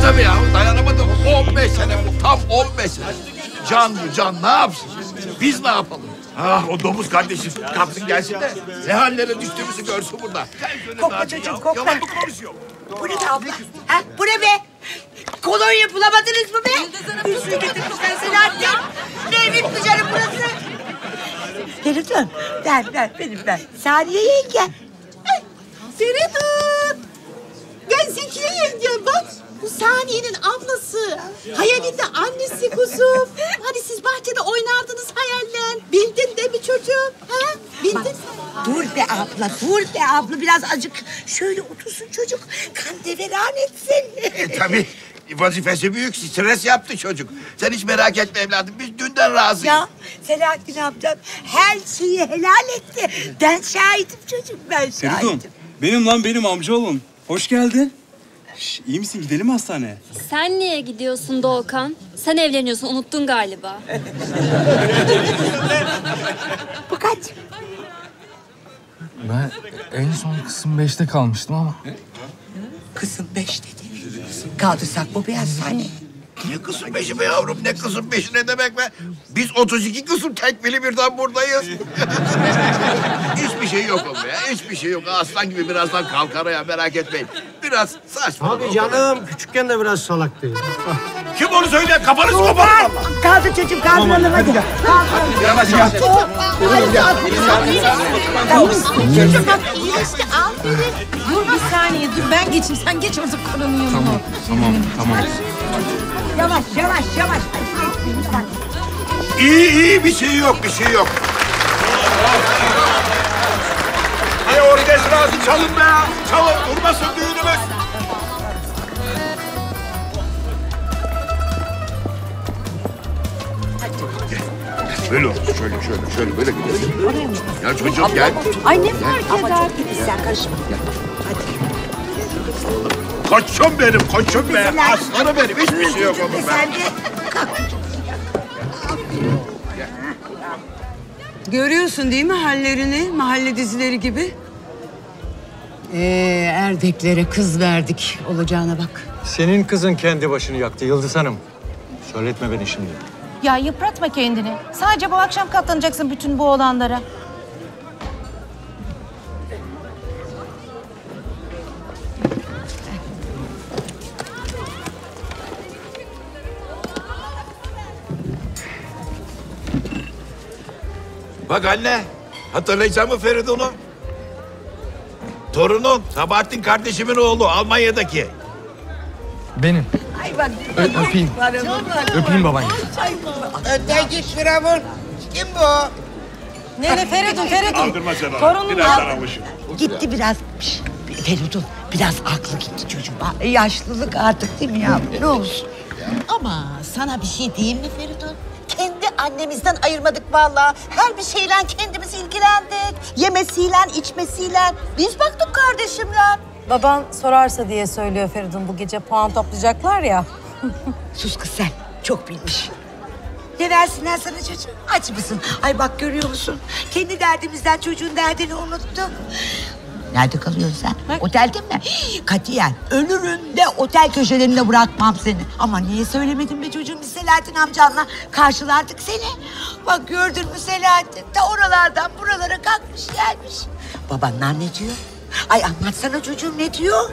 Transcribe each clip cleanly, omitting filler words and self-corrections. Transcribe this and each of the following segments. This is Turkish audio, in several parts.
tabii ya. Dayanamadı. 15 sene bu. Tam 15 sene. Can bu can. Ne yapsın? Biz ne yapalım? Ah o domuz kardeşim kalksın gelsin de ne hallere düştüğümüzü görsün burada. Kokla çocuğum kokla. Yalan mı konuşuyor? Bu ne be abla? Ha? Bu ne be? Kolonya bulamadınız mı be? Üstü getirmiş sen Selahattin. Ne evin canım burası? Feridun, ver benim. Saniye yenge. Feridun! Ben Zekiye yengem bak. Bu Saniye'nin ablası. Hayal'in de annesi kuzum. Hani siz bahçede oynardınız hayalle. Bildin değil mi çocuğum? Ha? Bildin mi? Dur be abla. Biraz acık şöyle otursun çocuk. Kan deveran etsin. Tabii vazifesi büyük, stres yaptı çocuk. Sen hiç merak etme evladım, biz dünden razıyız. Ya Selahattin amcam her şeyi helal etti. Ben şahidim çocuk, ben Feridun, şahidim. benim amcaoğlum. Hoş geldin. İyi misin? Gidelim mi hastaneye? Sen niye gidiyorsun Doğukan? Sen evleniyorsun, unuttun galiba. Bu kaç? Ben en son kısım 5'te kalmıştım ama. Kızım 5 dedi. Kaldırsak bu bir hastane. Ne kızım beşi be yavrum, ne kızım beşi ne demek be? Biz 32 kızım tekmili birden buradayız. Hiçbir şey yok oğlum ya, hiçbir şey yok. Aslan gibi birazdan kalkar ya, merak etmeyin. Biraz saçma. Abi canım, küçükken de biraz salaktı. Kim onu söyle, kafanızı koparın valla. Kaldır çocuğum, kaldıralım hadi. Yavaş yavaş. Çocuğum bak iyileşti aferin. Dur bir saniye dur ben geçeyim. Sen geç orada koronun yanına. Tamam. Yavaş. İyi, bir şey yok. Hay orkestrası çalın be ya. Çalın, durmasın düğünümüz. Böyle olsun, şöyle böyle gidelim. Ya çocuğum gel. Ay ne fark eder? Sen karışma. Koçum be. Aslanım benim, hiçbir şey yok oğlum be. Sen de kalk. Görüyorsun değil mi hallerini? Mahalle dizileri gibi. Erdeklere kız verdik. Olacağına bak. Senin kızın kendi başını yaktı Yıldız Hanım. Söyletme beni şimdi. Ya yıpratma kendini. Sadece bu akşam katlanacaksın bütün bu olanlara. Bak anne, hatırlayacak mı Feridun'u? Torunun, Sabahattin kardeşimin oğlu, Almanya'daki. Benim. Ay bak. Öpeyim. Öpeyim babaanne. Öteki Firavun. Kim bu? Ne Feridun. Aldırma sen onu, Torunum birazdan ya. almışım. Gitti biraz. Feridun biraz aklı gitti çocuğum. Yaşlılık artık değil mi ya? Ne olsun? Ama sana bir şey diyeyim mi Feridun? Kendi annemizden ayırmadık vallahi. Her bir şeyle kendimiz ilgilendik. Yemesiyle, içmesiyle. Biz baktık kardeşimle. Baban sorarsa diye söylüyor Feridun. Bu gece puan toplayacaklar ya. Sus kız sen. Çok bilmiş. Ne versinler sana çocuğum? Aç mısın? Ay bak görüyor musun? Kendi derdimizden çocuğun derdini unuttuk. Nerede kalıyorsun sen? Otelde mi? Katiyen ölürüm de otel köşelerinde bırakmam seni. Ama niye söylemedin be çocuğum? Biz Selahattin amcanla karşılardık seni. Bak gördün mü Selahattin? De oralardan buralara kalkmış gelmiş. Babanlar ne diyor? Ay anlatsana çocuğum ne diyor?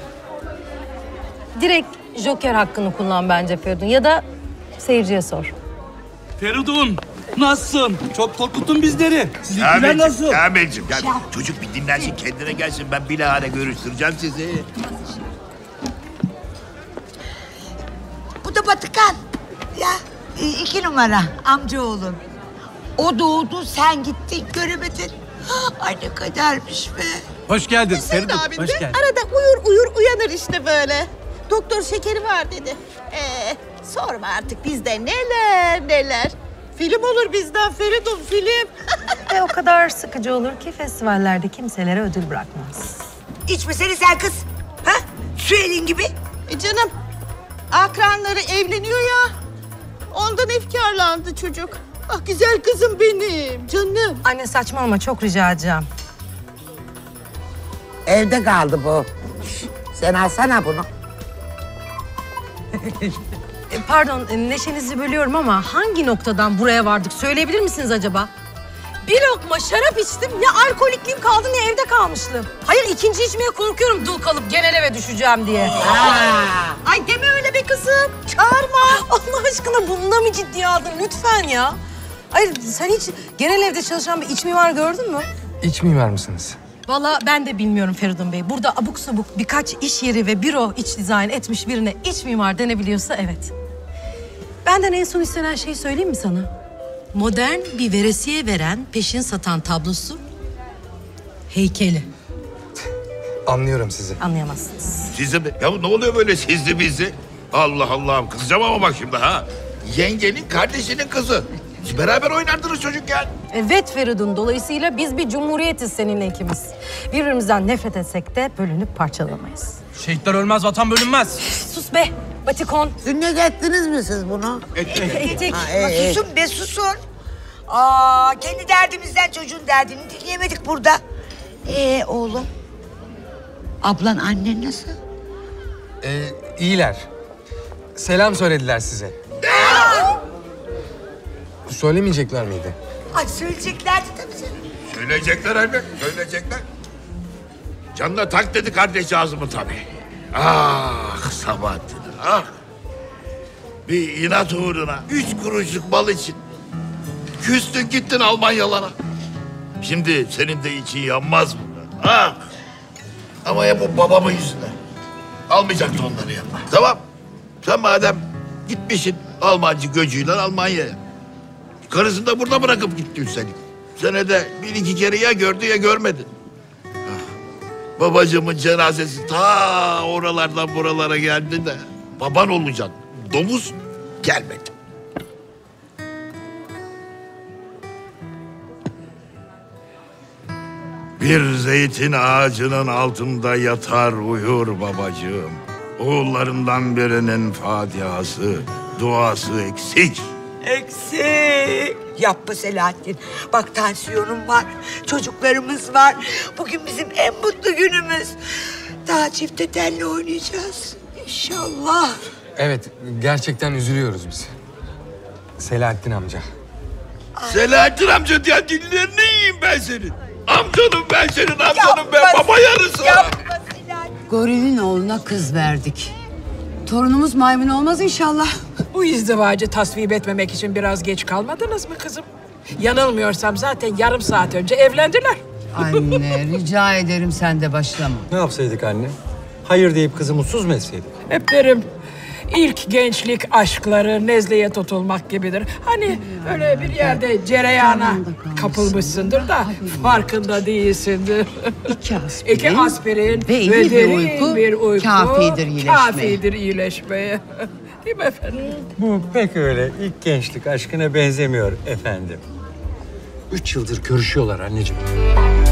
Direkt Joker hakkını kullan bence Feridun. Ya da seyirciye sor. Feridun, nasılsın? Çok korkuttun bizleri. Sizinkiler nasıl? Ahmetciğim, gel. Çocuk bir dinlensin, kendine gelsin. Ben bilahare görüştüreceğim sizi. Bu da Batıkan. Ya 2 numara amcaoğlum. O doğdu sen gittin göremedin. Ay ne kadermiş be. Hoş geldin Hüseyin abin de arada uyur uyanır işte böyle. Doktor şekeri var dedi. Sorma artık bizde neler. Film olur bizden Feridun film. Ve o kadar sıkıcı olur ki festivallerde kimselere ödül bırakmaz. İçmesene sen kız. Ha? Su elin gibi. Canım akranları evleniyor ya. Ondan efkarlandı çocuk. Ah güzel kızım benim canım. Anne saçmalama çok rica edeceğim. Evde kaldı bu. Sen alsana bunu. Pardon, neşenizi bölüyorum ama hangi noktadan buraya vardık söyleyebilir misiniz acaba? Bir lokma şarap içtim, ne alkolikliğim kaldı ne evde kalmışlığım. Hayır, ikinci içmeye korkuyorum dul kalıp genel eve düşeceğim diye. Ay deme öyle be kızım. Çağırma. Allah aşkına bununla mı ciddiye aldın lütfen ya? Hayır, sen hiç genel evde çalışan bir iç mimar gördün mü? İç mimar mısınız? Vallahi ben de bilmiyorum Feridun Bey. Burada abuk sabuk birkaç iş yeri ve büro iç dizayn etmiş birine iç mimar denebiliyorsa evet. Benden en son istenen şeyi söyleyeyim mi sana? Modern bir veresiye veren, peşin satan tablosu, heykeli. Anlıyorum sizi. Anlayamazsınız. Sizde mi? Ya ne oluyor böyle sizli bizli? Allah Allah, kızacağım ama bak şimdi ha. Yengenin kardeşinin kızı. Siz beraber oynardınız çocukken. Evet Feridun, dolayısıyla biz bir cumhuriyetiz seninle ikimiz. Birbirimizden nefret etsek de bölünüp parçalamayız. Şehitler ölmez, vatan bölünmez. Sus be, batikon. Sünnet ettiniz mi siz bunu? Ettik. Susun be susun. Kendi derdimizden çocuğun derdini dinleyemedik burada. Oğlum. Ablan annen nasıl? İyiler. Selam söylediler size. Söylemeyecekler miydi? Ay söyleyeceklerdi tabii canım. Söyleyecekler elbet, söyleyecekler. Canına tak dedi kardeşcağızımı tabii. Ah Sabahattin, ah. Bir inat uğruna 3 kuruşluk mal için küstün gittin Almanyalara. Şimdi senin de için yanmaz mı? Ah. Ama ya bu babamın yüzünden. Almayacaktı onları yanına. Tamam. Sen madem gitmişsin Almancı göcüyle Almanya'ya. Karısını da burada bırakıp gitti üstelik. Senede 1-2 kere ya gördü ya görmedi. Ah, babacığımın cenazesi ta oralardan buralara geldi de baban olacak. Domuz gelmedi. Bir zeytin ağacının altında yatar uyur babacığım. Oğullarından birinin fatihası, duası eksik. Eksik. Yapma Selahattin. Bak tansiyonum var. Çocuklarımız var. Bugün bizim en mutlu günümüz. Daha çifte telli oynayacağız. İnşallah. Evet, gerçekten üzülüyoruz biz. Selahattin amca. Selahattin amca diye dillerini yiyeyim ben senin. Amcanım ben senin, amcanım Yapma, ben, baba yarısı. Yapma Selahattin. Goril'in oğluna kız verdik. Torunumuz maymun olmaz inşallah. Bu izdivacı tasvip etmemek için biraz geç kalmadınız mı kızım? Yanılmıyorsam zaten yarım saat önce evlendiler. Anne rica ederim sen de başlama. Ne yapsaydık anne? Hayır deyip kızı mutsuz mu etseydik? Hep derim ilk gençlik aşkları nezleye tutulmak gibidir. Hani öyle bir yerde cereyana kapılmışsındır da farkında değilsindir. İki aspirin ve iyi bir uyku kafidir iyileşmeye. Değil mi efendim? Bu pek öyle ilk gençlik aşkına benzemiyor efendim. 3 yıldır görüşüyorlar anneciğim.